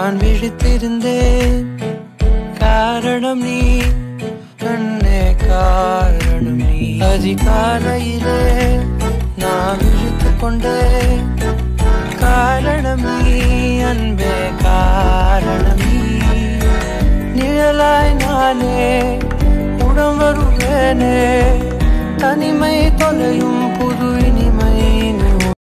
நான் விழித்திருந்தேன் காரணம் நீ கண்ணே காரணம் நீ அதிகாலையிலே நான் விழித்துக் கொண்டேன் காரணம் நீ அன்பே காரணம் நீ நிழலாய் நானே உடம் வருவேனே தனிமை தொலையும் புது